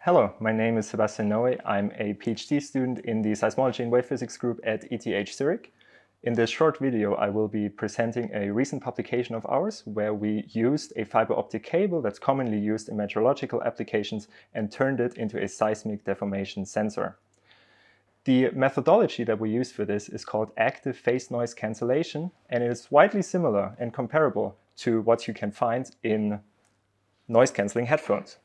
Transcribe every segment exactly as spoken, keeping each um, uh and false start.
Hello, my name is Sebastian Noe. I'm a PhD student in the Seismology and Wave Physics group at E T H Zurich. In this short video, I will be presenting a recent publication of ours where we used a fiber optic cable that's commonly used in meteorological applications and turned it into a seismic deformation sensor. The methodology that we use for this is called active phase noise cancellation, and it is widely similar and comparable to what you can find in noise-canceling headphones.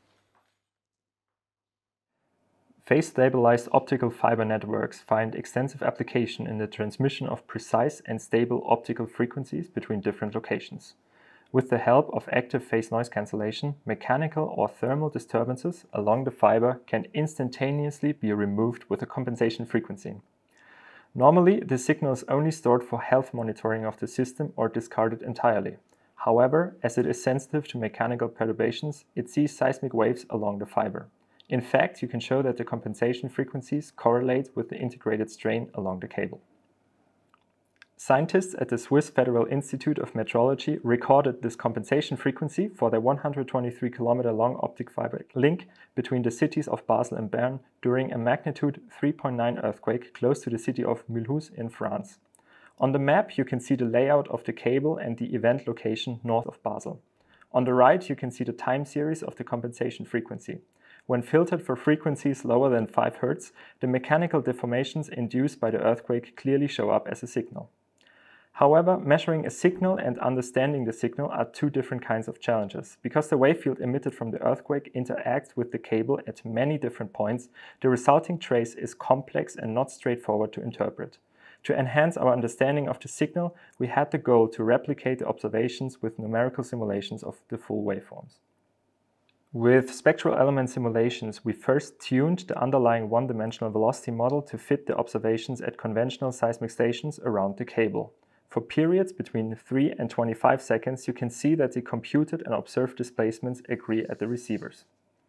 Phase-stabilized optical fiber networks find extensive application in the transmission of precise and stable optical frequencies between different locations. With the help of active phase noise cancellation, mechanical or thermal disturbances along the fiber can instantaneously be removed with a compensation frequency. Normally, the signal is only stored for health monitoring of the system or discarded entirely. However, as it is sensitive to mechanical perturbations, it sees seismic waves along the fiber. In fact, you can show that the compensation frequencies correlate with the integrated strain along the cable. Scientists at the Swiss Federal Institute of Metrology recorded this compensation frequency for their one hundred twenty-three kilometer long optic fiber link between the cities of Basel and Bern during a magnitude three point nine earthquake close to the city of Mulhouse in France. On the map, you can see the layout of the cable and the event location north of Basel. On the right, you can see the time series of the compensation frequency. When filtered for frequencies lower than five hertz, the mechanical deformations induced by the earthquake clearly show up as a signal. However, measuring a signal and understanding the signal are two different kinds of challenges. Because the wave field emitted from the earthquake interacts with the cable at many different points, the resulting trace is complex and not straightforward to interpret. To enhance our understanding of the signal, we had the goal to replicate the observations with numerical simulations of the full waveforms. With spectral element simulations, we first tuned the underlying one-dimensional velocity model to fit the observations at conventional seismic stations around the cable. For periods between three and twenty-five seconds, you can see that the computed and observed displacements agree at the receivers.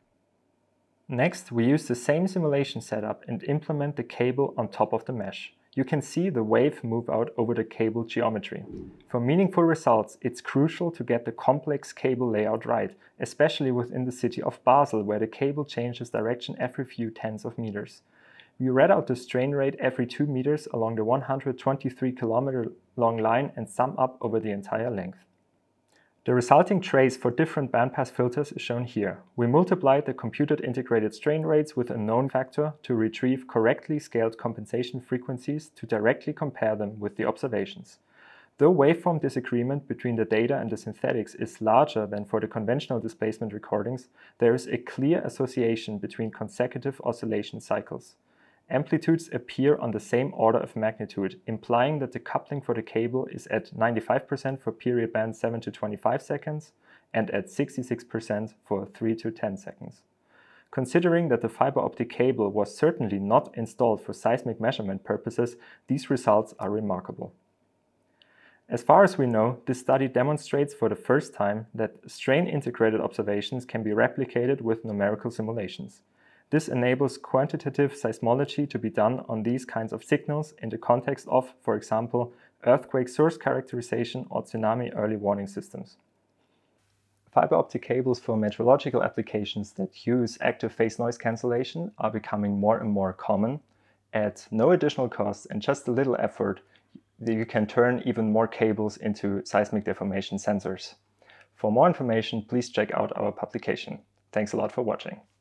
Next, we use the same simulation setup and implement the cable on top of the mesh. You can see the wave move out over the cable geometry. For meaningful results, it's crucial to get the complex cable layout right, especially within the city of Basel, where the cable changes direction every few tens of meters. We read out the strain rate every two meters along the one hundred twenty-three kilometer long line and sum up over the entire length. The resulting trace for different bandpass filters is shown here. We multiplied the computed integrated strain rates with a known factor to retrieve correctly scaled compensation frequencies to directly compare them with the observations. Though waveform disagreement between the data and the synthetics is larger than for the conventional displacement recordings, there is a clear association between consecutive oscillation cycles. Amplitudes appear on the same order of magnitude, implying that the coupling for the cable is at ninety-five percent for period band seven to twenty-five seconds and at sixty-six percent for three to ten seconds. Considering that the fiber optic cable was certainly not installed for seismic measurement purposes, these results are remarkable. As far as we know, this study demonstrates for the first time that strain-integrated observations can be replicated with numerical simulations. This enables quantitative seismology to be done on these kinds of signals in the context of, for example, earthquake source characterization or tsunami early warning systems. Fiber optic cables for meteorological applications that use active phase noise cancellation are becoming more and more common. At no additional cost and just a little effort, you can turn even more cables into seismic deformation sensors. For more information, please check out our publication. Thanks a lot for watching.